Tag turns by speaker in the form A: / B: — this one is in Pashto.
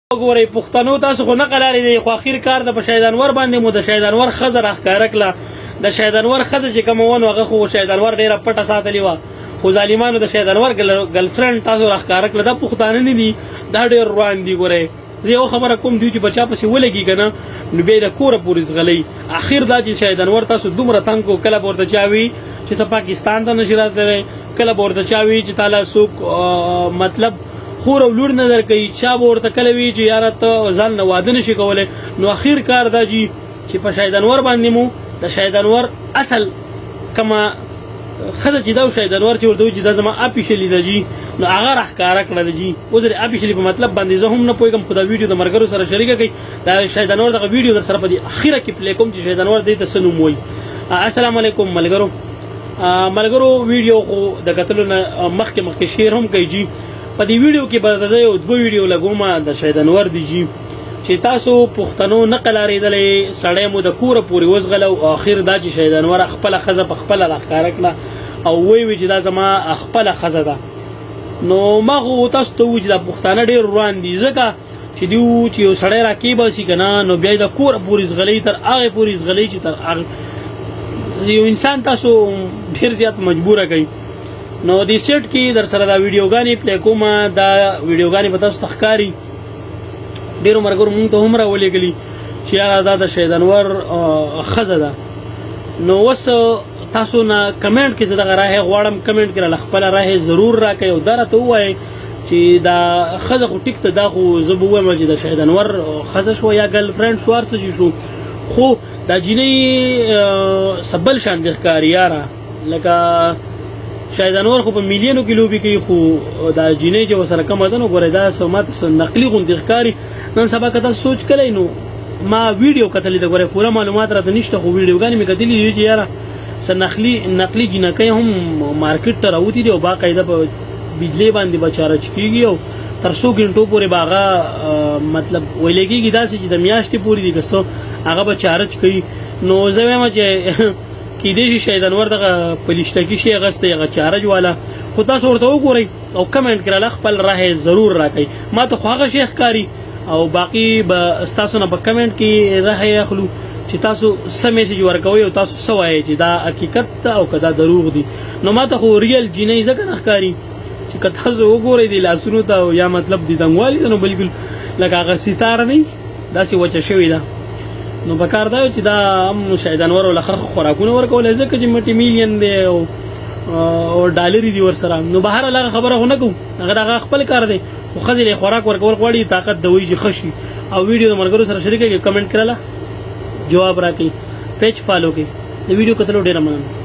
A: وګورئ پښتنو تاسو خو نقل لري دی خو اخر کار د شهید انور باندې مو د شهید انور ښځه راښکاره کړه. د شهید انور ښځه چې کومه ونه هغه خو شهید انور ډېره پټه ساتلې وه، خو ظالمانو د شهید انور ګرل فرینډ تاسو راښکاره کړه. دا پښتانه نه دي، دا ډېر روان دي. ګورئ زه یو خبره کوم، دوی چې په چا پسې ولګي که نه نو بیا یې د کوره پورې ځغلئ. اخر دا چې شهید انور تاسو دومره تنګ کړو، کله به ورته چا وي چې ته پاکستان ته نشي راتلی، کله به ورته چا وي چې تاله څوک مطلب خور او لور نه درکوي، چا به ورته کله وي چې یاره ته ځان نه واده نشي کولی. نو اخر کار دا جي چې په شهید انور باندې مو د شهید انور اصل کومه ښځه چې دا شهید انور چې ورته وایي چې دا زما اپیشلي ده جي، نو هغه راښکاره کړه ده جي. اوس د اپیشلي په مطلب باندې زه هم نه پوهېږم، خو دا ویډیو د ملګرو سره شریکه کوي. دا شهید انور دغه ویډیو در سره په دې اخره کې پلی کوم چې شهید انور دې ته څه نوم وایي. السلام علیکم ملګرو. ویډیو خو د کتلو نه مخکې شیر هم کوي جي. په دې ویډیو کې به زه یو دوه ویډیو لګوم د شهید انور دی جي، چې تاسو پښتنو نقل اورېدلی سړی مو د کوره پورې وزغله او اخر دا چې شهید انور خپله ښځه په خپله راښکاره کړه او وی چې دا زما خپله ښځه ده. نو ما خو تاسو ته ووایي چې دا پښتانه ډېر روان دي، ځکه چې دوی چې یو سړی راکېباسي که نه نو بیا یې د کوره پورې ځغلوي، تر هغې پورې ځغلوي چې تر هغې یو انسان تاسو ډېر زیات مجبوره کوي. نو دې سیټ کې در سره دا ویډیوګانې پلی کوم، دا ویډیوګانې به تاسو ته ښکاري. ډېرو ملګرو مونږ ته هم راولېږلي چې یاره دا د شهید انور ښځه ده. نو اوس تاسو نه کمنټ کې زه دغه رایې غواړم، کمنټ کې راله خپله رایې ضرور راکوئ او دا راته ووایئ چې دا ښځه خو ټیک ته دا خو زه به ووایم چې د شهید انور ښځه شوه یا ګرل فرینډ شو هر څه چې شو، خو دا جینۍ څه بل شان دې ښکاري یاره. لکه شهید انور خو په میلیونو کې لوبې کوي، خو دا جینۍ چې ورسره کمه ده نو ګورئ دا څه ماته څه نقلي غوندې ښکاري. نن سبا که تاسو سوچ کړئ نو ما ویډیو کتلې ده، ګورئ پوره معلومات راته نشته، خو ویډیوګانې مې کتلي دي چې یاره څه نقلي جینکۍ هم مارکیټ ته راوتي دي او باقاعده په بجلۍ باندې به چارج کېږي او تر څو ګنټو پورې به هغه مطلب ویلی کېږي داسې چې د میاشتې پورې دي که څه هغه به چارج کوي. نو زه وایم چې کیدای شي شهید انور دغه پلیشتکي شي اغستی هغه چارج والا، خو تاسو ورته وګورئ او کمنټ کې راله خپل رایې ضرور راکوئ. ما ته خو هغه شی ښکاري او باقي به ستاسو نه په کمنټ کې رایې اخلو چې تاسو څه میسج ورکوئ او تاسو څه وایئ چې دا حقیقت ده او که دا دروغ دي. نو ما ته خو ریل جینۍ ځکه نه ښکاري چې که تاسو وګورئ د لاسونو ته یا مطلب د دنګوالي ته نو بلکل لکه هغه ستاره نه داسې وچه شوې ده. نو پکار دا چې دا هم شهید انور له خوراکونه ورکولی ځکه چې ملټي میلیون دی او ډالري دي ورسره. نو بهر هغه خبره خو نه کوو، هغه د هغه خپل کار دی، خو ښځې له خوراک ورکول غواړي طاقت د وایي چې ښه شي. او ویډیو د ملګرو سره شریکه کړئ، کمنټ کړله جواب راکړئ، پیج فالو کړئ. د ویډیو کتلو ډېره مننه.